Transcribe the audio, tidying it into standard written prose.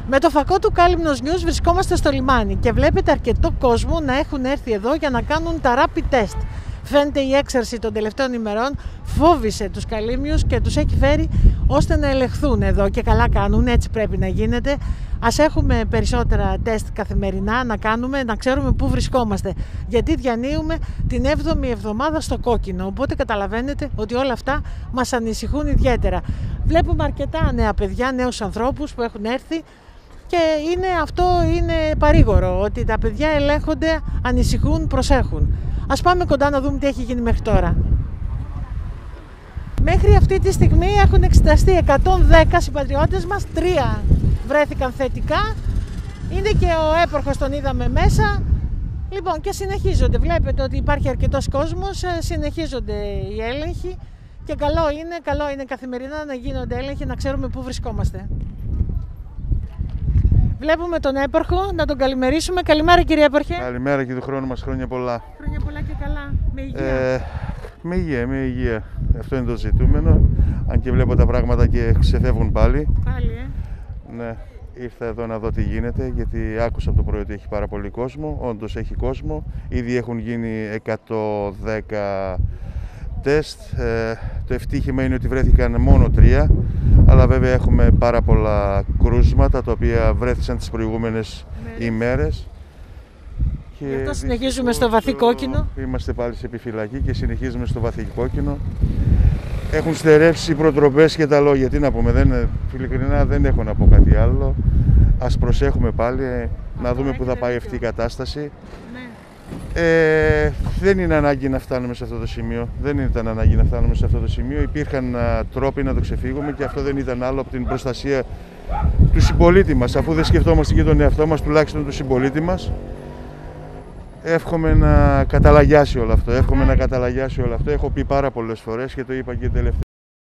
Με το φακό του Κάλυμνος News βρισκόμαστε στο λιμάνι και βλέπετε αρκετό κόσμο να έχουν έρθει εδώ για να κάνουν τα rapid test. Φαίνεται η έξαρση των τελευταίων ημερών φόβησε τους καλύμνιους και τους έχει φέρει ώστε να ελεγχθούν εδώ και καλά κάνουν, έτσι πρέπει να γίνεται. Ας έχουμε περισσότερα τεστ καθημερινά να κάνουμε, να ξέρουμε πού βρισκόμαστε, γιατί διανύουμε την 7η εβδομάδα στο κόκκινο, οπότε καταλαβαίνετε ότι όλα αυτά μας ανησυχούν ιδιαίτερα. Βλέπουμε αρκετά νέα παιδιά, νέους ανθρώπους που έχουν έρθει και αυτό είναι παρήγορο, ότι τα παιδιά ελέγχονται, ανησυχούν, προσέχουν. Ας πάμε κοντά να δούμε τι έχει γίνει μέχρι τώρα. Μέχρι αυτή τη στιγμή έχουν εξεταστεί 110 συμπατριώτες μας, 3 βρέθηκαν θετικά. Είναι και ο έπαρχος, τον είδαμε μέσα. Λοιπόν, και συνεχίζονται. Βλέπετε ότι υπάρχει αρκετός κόσμος, συνεχίζονται οι έλεγχοι και καλό είναι καθημερινά να γίνονται έλεγχοι, να ξέρουμε πού βρισκόμαστε. Βλέπουμε τον έπαρχο, να τον καλημερίσουμε. Καλημέρα κύριε έπαρχε. Καλημέρα και του χρόνου μας, χρόνια πολλά. Χρόνια πολλά και καλά, με υγεία. Με υγεία. Αυτό είναι το ζητούμενο. Αν και βλέπω τα πράγματα και ξεφεύγουν πάλι. Ναι, ήρθα εδώ να δω τι γίνεται, γιατί άκουσα από το πρωί ότι έχει πάρα πολύ κόσμο. Όντως έχει κόσμο. Ήδη έχουν γίνει 110 τεστ. Το ευτύχημα είναι ότι βρέθηκαν μόνο 3. Αλλά βέβαια έχουμε πάρα πολλά κρούσματα τα οποία βρέθησαν τις προηγούμενες ημέρες. Και γι' αυτό συνεχίζουμε στο βαθύ κόκκινο. Είμαστε πάλι σε επιφυλακή και συνεχίζουμε στο βαθύ κόκκινο. Έχουν στερεύσει οι προτροπές και τα λόγια. Τι να πούμε, ειλικρινά δεν έχω να πω κάτι άλλο. Ας προσέχουμε πάλι, να δούμε πού θα πάει αυτή η κατάσταση. Δεν είναι ανάγκη να φτάνουμε σε αυτό το σημείο. Δεν ήταν ανάγκη να φτάνουμε σε αυτό το σημείο. Υπήρχαν τρόποι να το ξεφύγουμε και αυτό δεν ήταν άλλο από την προστασία του συμπολίτη μας. Αφού δεν σκεφτόμαστε και τον εαυτό μας, τουλάχιστον του συμπολίτη μας. Εύχομαι να καταλαγιάσει όλο αυτό. Έχω πει πάρα πολλές φορές και το είπα και τελευταία.